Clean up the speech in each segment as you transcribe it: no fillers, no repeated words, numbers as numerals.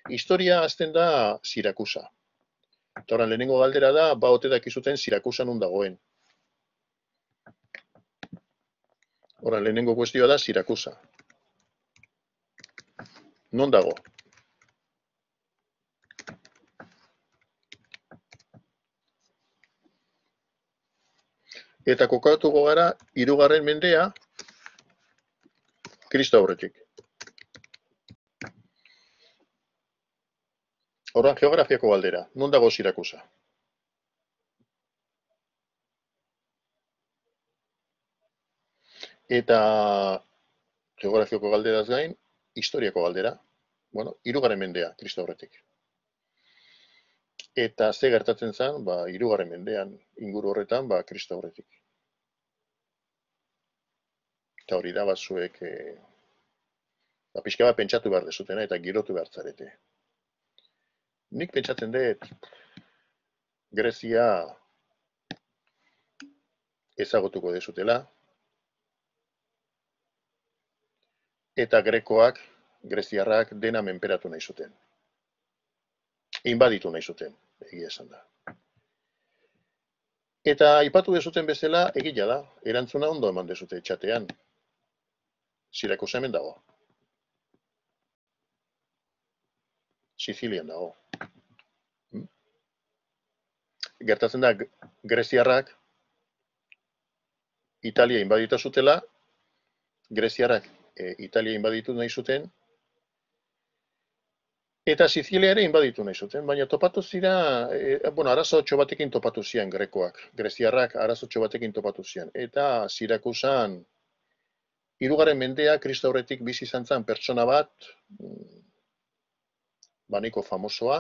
Historia hasten da Sirakusa. Eta orain lehenengo galdera da, ote dakizuten Sirakusa non dagoen. Orain lehenengo kuestioa da Sirakusa. Non dago? Eta kokatuko gara 3. mendea Kristo aurretik. Orain geografiako galdera, non dago Sirakusa? Eta geografiako galderaz gain, historiako galdera. Bueno, 3. mendea Kristo aurretik. Eta ze gertatzen zen, 3. mendean inguru horretan, Kristo aurretik. Eta hori da, zuek pixka bat pentsatu behar dezutena eta girotu behar zarete. Nik pentsatzen dut Grezia ezagutuko dezutela eta grekoak, greziarrak dena menperatu nahi zuten. Inbaditu nahi zuten, egia esan da. Eta aipatu dezuten bezala, egia da, erantzuna ondo eman dezute txatean. Sirakusa hemen dago. Sizilian dago. Gertatzen da, greziarrak Italia inbaditu zutela, greziarrak Italia inbaditu nahi zuten, eta Sizilia ere inbaditu nahi zuten, baina topatu zira, arazotxo batekin topatu zian grekoak, greziarrak arazotxo batekin topatu zian, eta Sirakusan 3. mendea Kristo aurretik bizi izan zen pertsona bat, nahiko famosoa,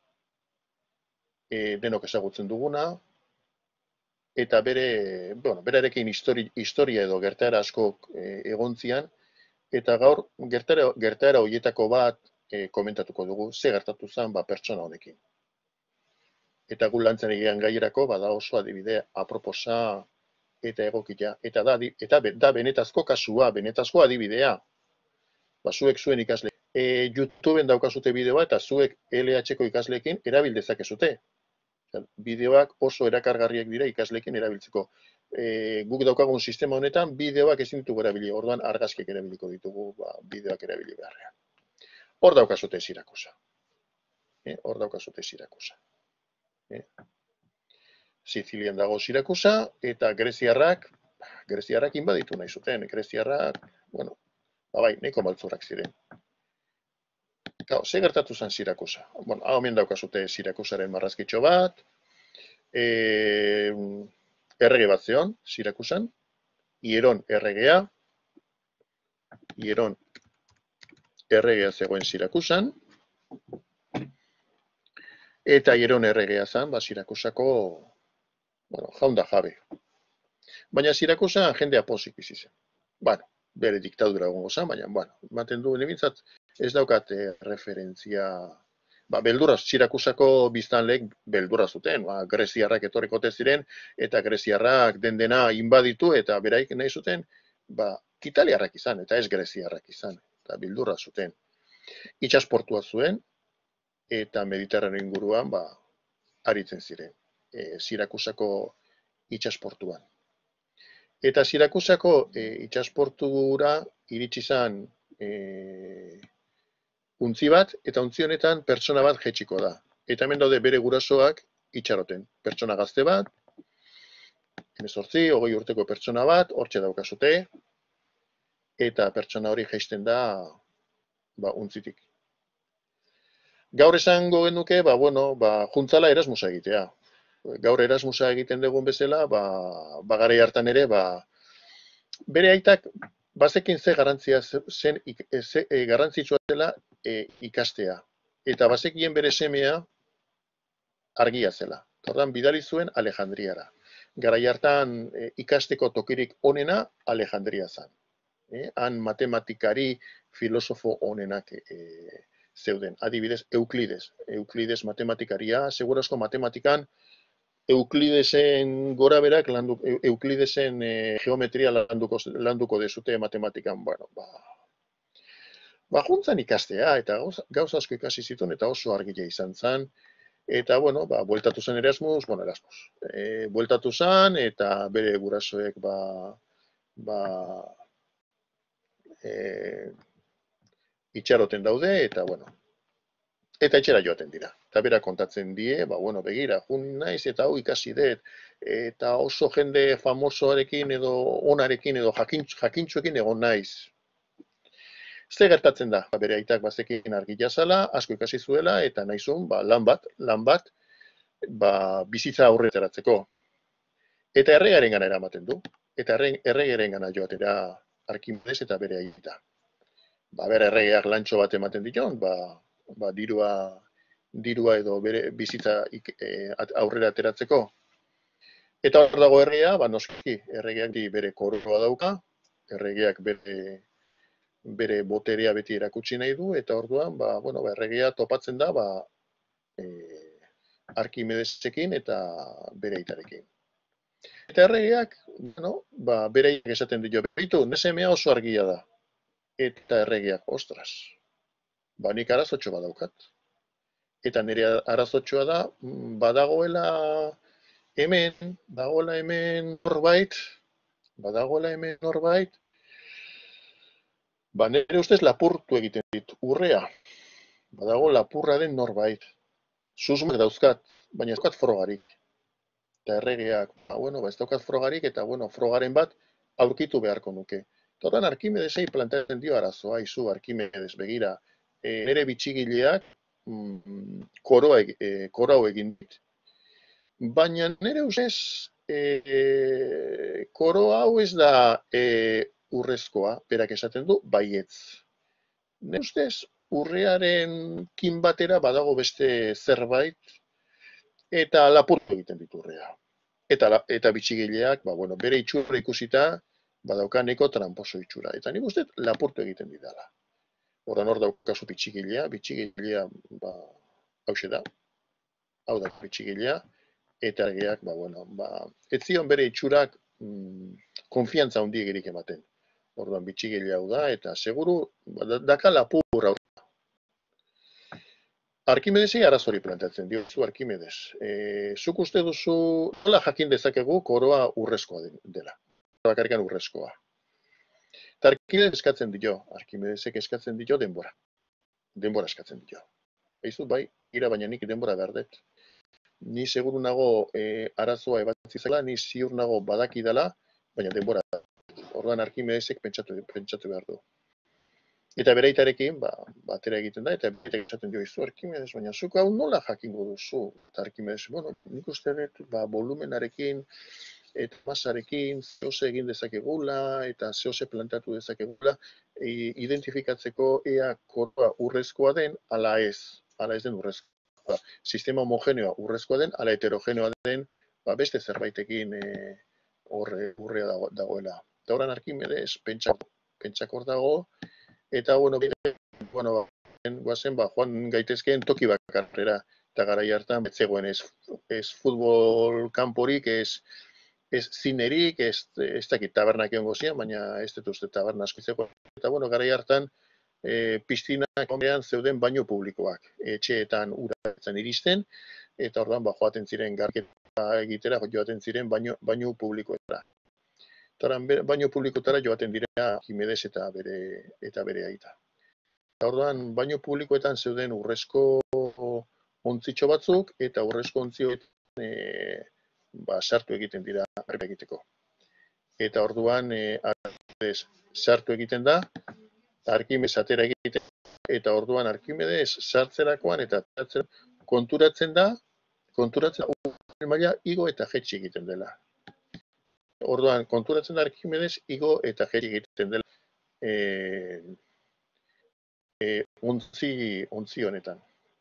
denok ezagutzen duguna, eta berarekin historia edo gertaera asko egontzian, eta gaur gertaera horietako bat komentatuko dugu, ze gertatu zen pertsona honekin. Eta gu lantzen egian gaierako, da oso adibide aproposa eta egokia, eta da benetazko kasua, benetazko adibidea. Zuek zuen ikasle. YouTubeen daukazute bideoa, eta zuek LH-ko ikasleekin erabildezakezute. Bideoak oso erakargarriak dira ikasleekin erabiltzeko. Guk daukagun sistema honetan, bideoak ezin ditugu erabili, orduan argazkiak erabiliko ditugu bideoak erabili beharrean. Hor daukazute Sirakusa. Hor daukazute Sirakusa. Sizilian dago Sirakusa, eta greziarrak inbaditu nahi zuten. Greziarrak, nahiko maltzurrak ziren. Ze gertatu zen Sirakusa? Hau hemen daukazute Sirakusaren marrazkitxo bat, errege bat zeon Sirakusan, Hieron erregea zegoen Sirakusan, eta Hieron erregea zen, Sirakusako, jaun da jabe. Baina Sirakusan jendea pozik bizi zen. Bere diktadura egongo zen, baina, ematen du, nebintzat ez daukat referentzia, Sirakusako biztanleek beldurra zuten, greziarrak etorrikote ziren, eta greziarrak dena inbaditu, eta beraik nahi zuten, italiarrak izan, eta ez greziarrak izan, eta beldurra zuten. Itxasportua zuen, eta Mediterraneo inguruan, aritzen ziren, Sirakusako itxasportuan. Eta Sirakusako itxasportura iritsi zen untzi bat, eta untzi honetan pertsona bat jetxiko da. Eta hemen daude bere gurasoak itxaroten. Pertsona gazte bat, 18, 20 urteko pertsona bat, hortxe daukazute, eta pertsona hori jaisten da untzitik. Gaur esango genuke, juntzala Erasmusa egitea. Gaur Erasmusa egiten dugun bezala, garai hartan ere, bere aitak bazekin ze garrantzitsua zela ikastea. Eta bazekien bere semea argia zela. Ordan bidali zuen Alejandriara. Garai hartan ikasteko tokirik onena Alejandria zen. Han matematikari, filosofo onenak zeuden. Adibidez, Euklides matematikaria, segurazko matematikan Euklidesen gora berak, Euklidesen geometria landuko dezute matematikan. juntzan ikastea, eta gauza asko ikasi zituen, eta oso argila izan zen, eta, bueno, bueltatu zen Erasmus, bueltatu zen, eta bere gurasoek, e, itxaroten daude, eta, bueno, eta etxera joaten dira. Eta bera kontatzen die, begira, jun naiz, eta hau ikasi dut, eta oso jende famosoarekin edo onarekin edo jakintxuekin egon naiz. Ze gertatzen da, bere aitak bazekin argila zala, asko ikasi zuela, eta nahizun, lan bat, bizitza aurretaratzeko. Eta erregaren gana eramaten du. Eta erregaren gana joatera Arkimedes eta bere aita. Bere erregeak lantxo bat ematen dion, dirua edo bere bizitza aurrera ateratzeko. Eta hor dago erregea, noski, erregeak bere koroa dauka, erregeak bere boterea beti erakutsi nahi du, eta orduan, erregea topatzen da, Arkimedesekin eta bere aitarekin. Eta erregeak, bereiak esaten dio, behitu, nesemea oso argia da. Eta erregeak, ostras, nik arazotxo badaukat. Eta nire arazotxoa da, badagoela hemen norbait, nire ustez lapurtu egiten dit, urrea. Badago lapurra den norbait. Susmak dauzkat, baina ez daukat frogarik. Eta erregeak, ez daukat frogarik, eta frogaren bat aurkitu beharko nuke. Torran Arkimedesei planteatzen dio arazoa, izu Arkimedes begira, nire bitxigileak koroa egin dit. Baina nire ustez, koroa hau ez da urrezkoa, berak esaten du, baietz. Nire ustez, urrearen kin batera badago beste zerbait, eta lapurtu egiten ditu urrea. Eta bitxigileak, bere itxura ikusita, badaukaneko tramposo itxura. Eta nik uste lapurtu egiten didala. Horan hor daukazu bitxigilea, hau da, hau da bitxigilea, eta ergeak, ez zion bere itxurak konfiantza handiegirik ematen. Orduan bitxigilea hau da, eta seguru, daka lapurra. Arkimedesei arazori planteatzen diozu Arkimedes. Zuk uste duzu, nola jakin dezakegu koroa urrezkoa dela. Bakarrikan urrezkoa. Eta Arkimedesek eskatzen dio denbora. Denbora eskatzen dio. Eizu, ira baina nik denbora behar dut. Ni seguru nago arazoa ebatzi zela, ni ziur nago badaki dela, baina denbora. Orduan Arkimedesek pentsatu behar du. Eta bereitarekin, batera egiten da, eta bereitarekin esaten dio izu, Arkimedes, baina zuk hau nola jakingo duzu. Eta Arkimedes, nik uste dut, volumenarekin, eta masarekin, zehose egin dezakegula, eta zehose plantatu dezakegula, identifikatzeko ea koroa urrezkoa den, ala ez den urrezkoa. Sistema homogeneoa urrezkoa den, ala heterogeneoa den, beste zerbaitekin urrea dagoela. Eta horan Arkimedes, pentsakor dago, eta, guazen, joan gaitezkeen toki bakarrera, eta garai hartan, betzegoen ez futbol kanporik, ez zinerik, ez dakit tabernak egon gozian, baina ez dut uste taberna asko izeko. Eta, garai hartan, piztinak onbean zeuden baino publikoak, etxeetan uratzen iristen, eta orduan, joaten ziren garketa egitera, joaten ziren baino publikoetara. Baino publikotara joaten dira Arkimedes eta bere aita. Orduan, baino publikoetan zeuden urrezko ontzitxo batzuk, eta urrezko ontzioetan sartu egiten dira arpa egiteko. Eta orduan, Arkimedes sartu egiten da, Arkimedes atera egiten, eta orduan Arkimedes sartzerakoan eta konturatzen da, maila igo eta jetxi egiten dela. Orduan, konturatzen da Arkimedes igo eta jetxi egiten dela ontzi honetan.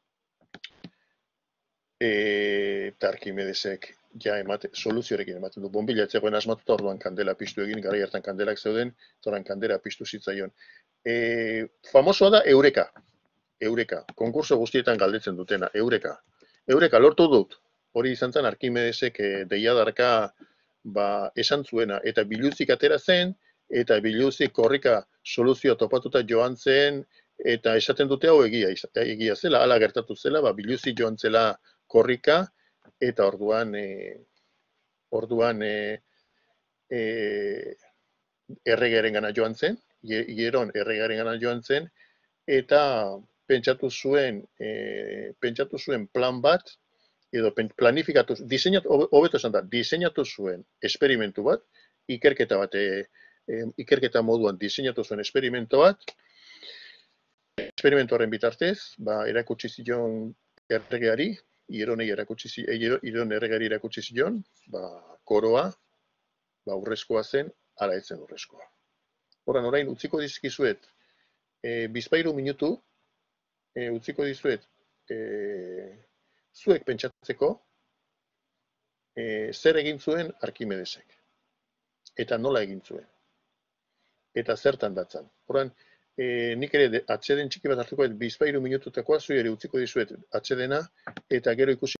Eta Arkimedesek soluzioarekin ematen du. Bombila etzegoen asmatuta, orduan kandela piztu egin, garai hartan kandelak zeuden, orduan kandela piztu zitzaion. Famosoa da Eureka. Konkurso guztietan galdetzen dutena, Eureka. Eureka lortu dut. Hori izan zen Arkimedesek deiadarka esan zuena, eta biluzik atera zen, eta biluzik korrika soluzioa topatuta joan zen Eta esaten dute hau egia zela, hala gertatu zela, biluzi joan zela korrika, eta orduan erregearen gana joan zen, hieron erregearen gana joan zen, eta pentsatu zuen plan bat, edo planifikatu, hobeto esan da, diseinatu zuen esperimentu bat, ikerketa moduan diseinatu zuen esperimentu bat, esperimentu horren bitartez, erakutsi zion erregeari, Hieron erregeari erakutsi zion, koroa, urrezkoa zen, ala ez zen urrezkoa. Orain utziko dizkizuet, bizpahiru minutu, utziko dizuet, zuek pentsatzeko, zer egin zuen Arkimedesek, eta nola egin zuen, eta zertan datzan. Orain, nik ere atxeden txiki bat hartuko bizpahiru minututakoa, zui ere utziko dizuet atxedena, eta gero ikusi